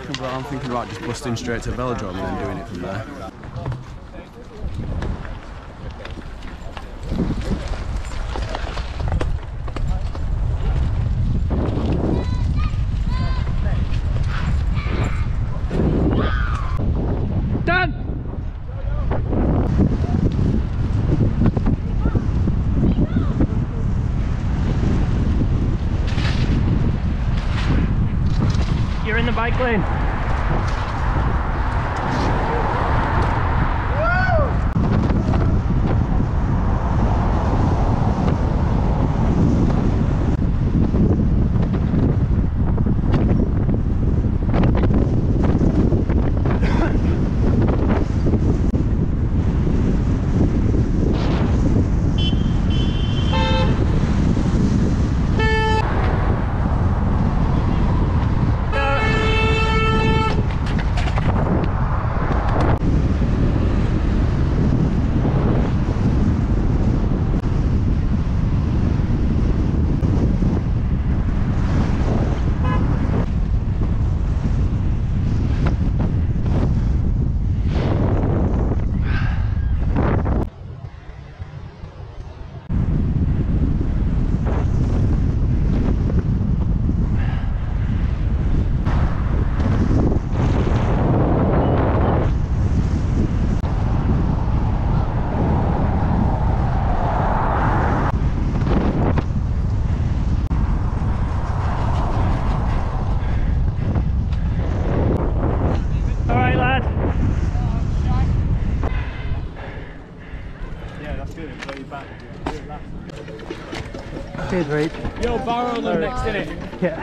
but I'm thinking about just busting straight to Velodrome and then doing it from there. You're in the bike lane. Cheers, right? Yo, borrow them next, innit? Yeah.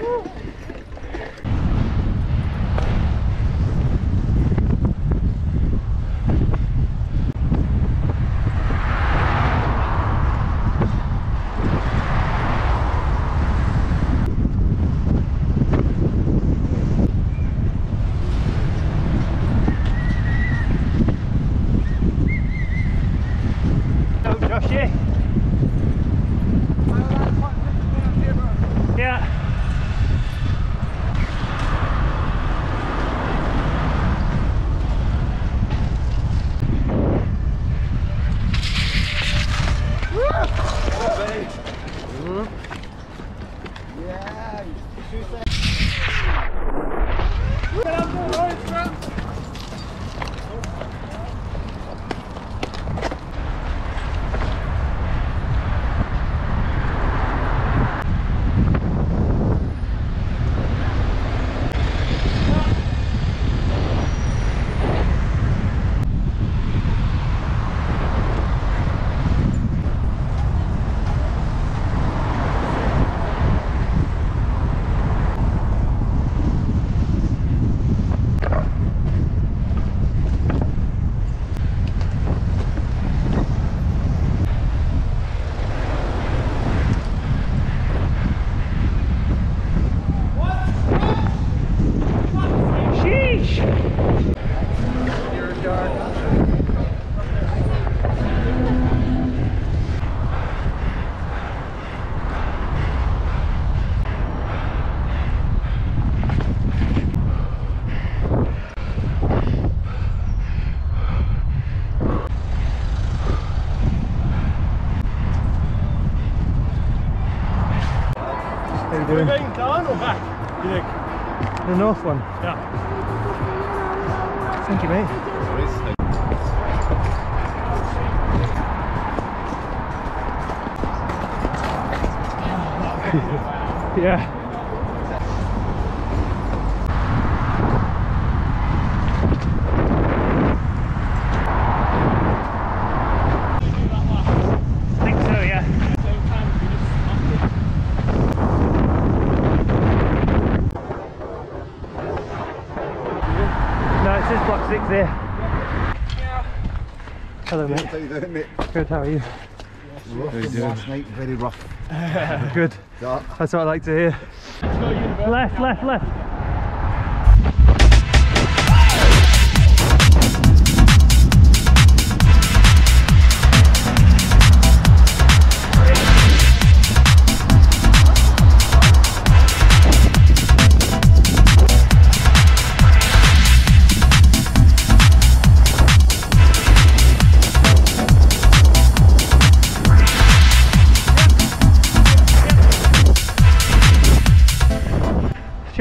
Oh, Joshy. Yeah. Are we going down or back, do you think? The north one? Yeah. Thank you, mate. Yeah. I think so, yeah. No, it says block 6 there. Yeah. Hello, mate. How you doing, mate? Good, how are you? Rough as last night, very rough. Good. Dark. That's what I like to hear. Left, left, left.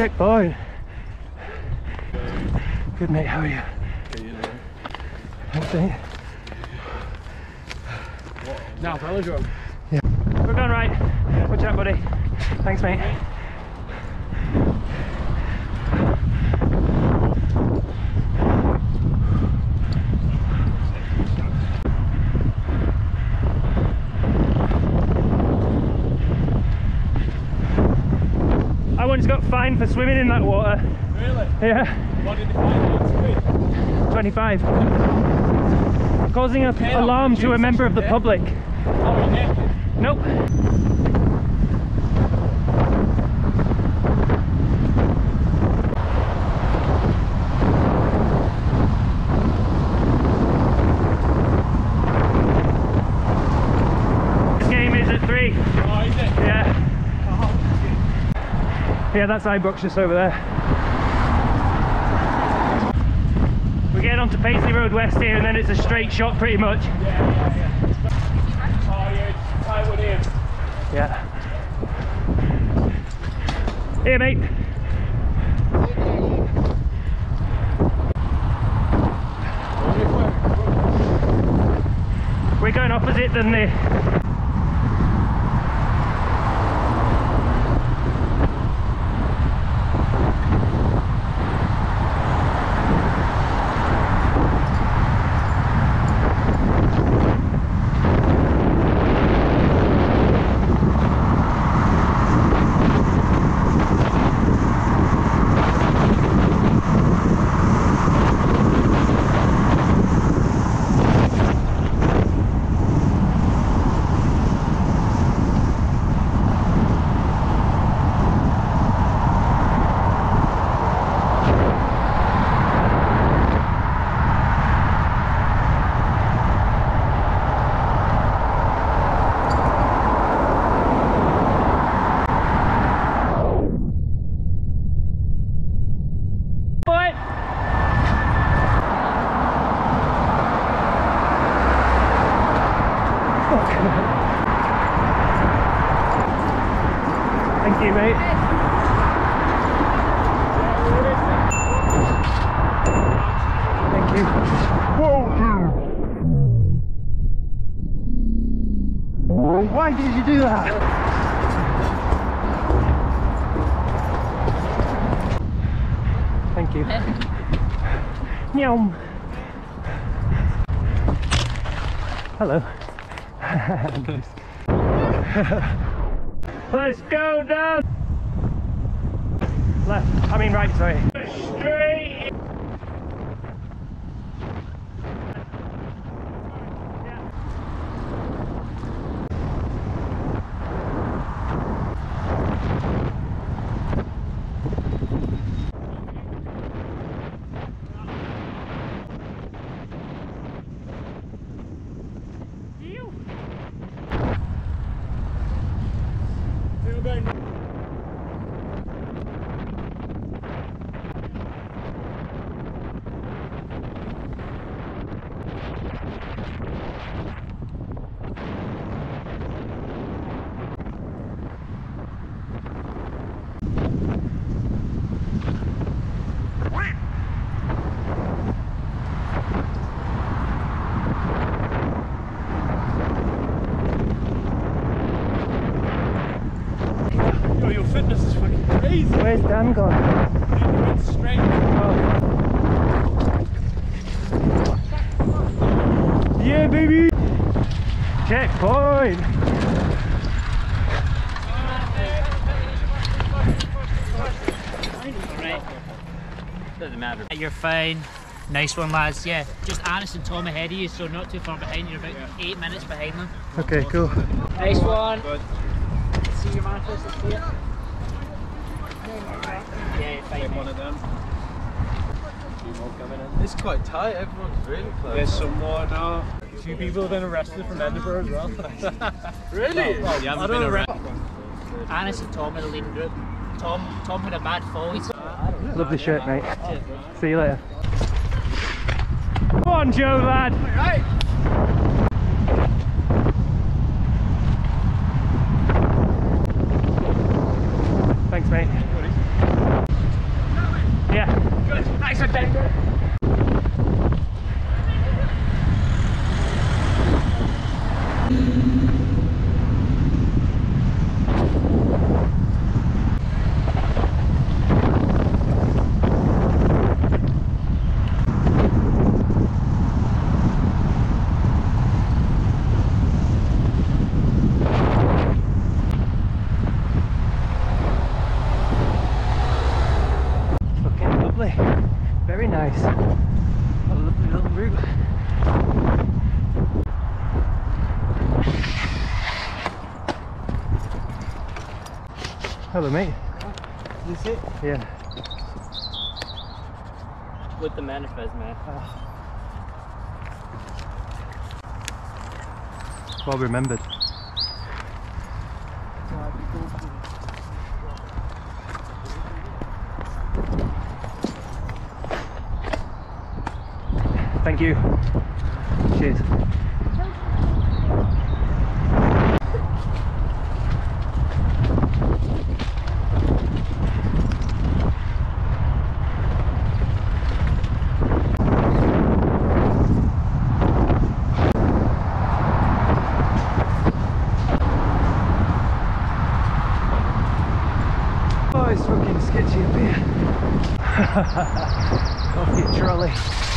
checkpoint. Good mate, how are you? Thanks mate. Now, velodrome. Yeah. We're going right. Watch out, buddy. Thanks mate. I once got fined for swimming in that water. Really? Yeah. What did they find? 25. Causing an alarm to a member of the public. Oh, you're naked? Nope. This game is at 3. Oh, is it? Yeah. Yeah, that's Ibrox just over there. We get onto Paisley Road West here and then it's a straight shot pretty much. Yeah. Oh, yeah, tie one in. Yeah. Here mate. We're going opposite than the... Thank you, mate. Thank you. Why did you do that? Thank you. Nyom. Hello. Let's go down. Left. I mean right, sorry. Straight. Your fitness is fucking crazy. Where's Dan gone? You went straight. Yeah, baby! Checkpoint! Right. Doesn't matter. You're fine. Nice one, lads. Yeah, just Anis and Tom ahead of you, so not too far behind. You're about 8 minutes behind them. Okay, cool. Nice one. Good. See your manifest this here. Yeah, fine. One of them. It's quite tight, everyone's really close. There's some more now. 2 people have been arrested from Edinburgh as well. Really? Well, Yeah, I don't know. Anis and Tom are the leading group. Tom had a bad fall. Lovely shirt, mate. See you later. Come on, Joe, lad! Thanks, mate. Very nice. What a lovely little route. Hello, mate. Is this it? Yeah. With the manifest, man. Well remembered. Thank you. Cheers. Oh, it's fucking sketchy up here. Off your trolley.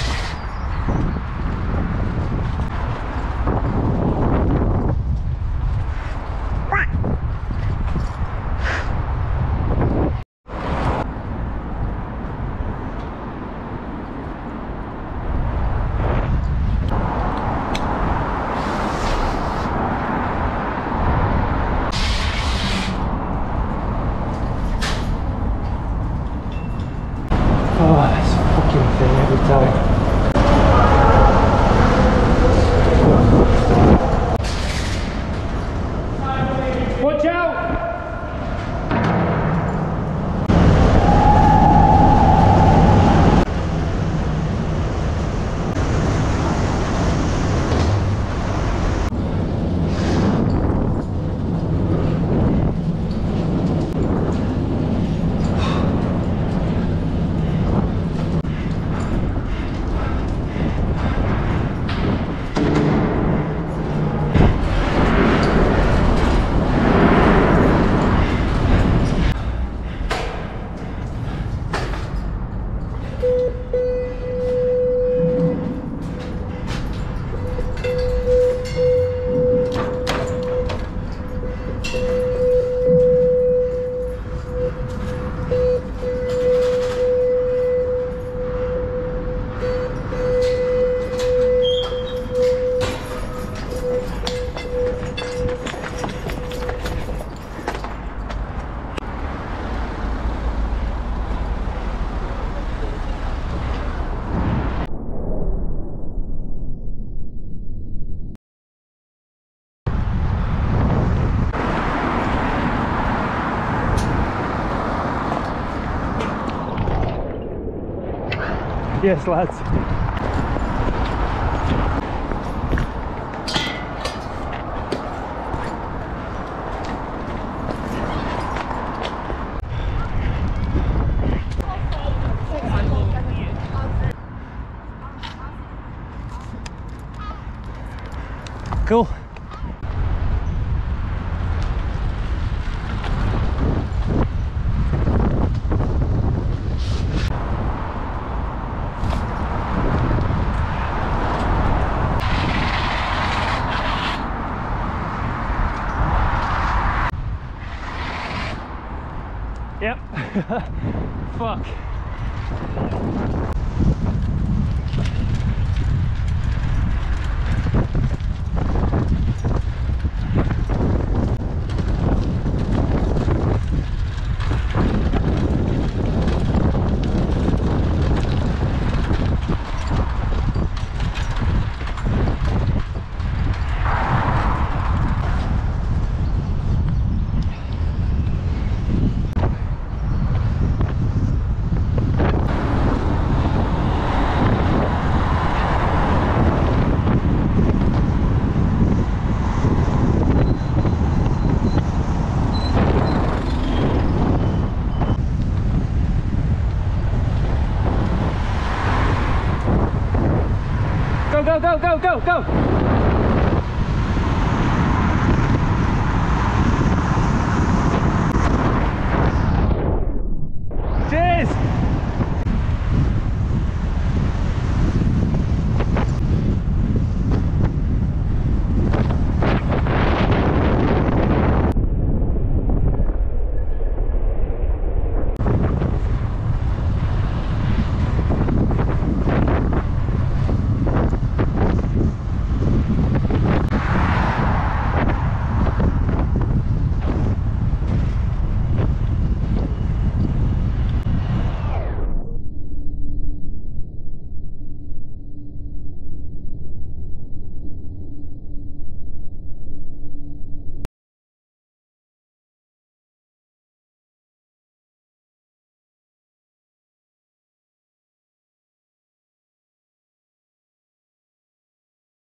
Oh, this fucking thing every time. Watch out! Yes, lads. Cool. Yep. Fuck. go, go, go, go, go!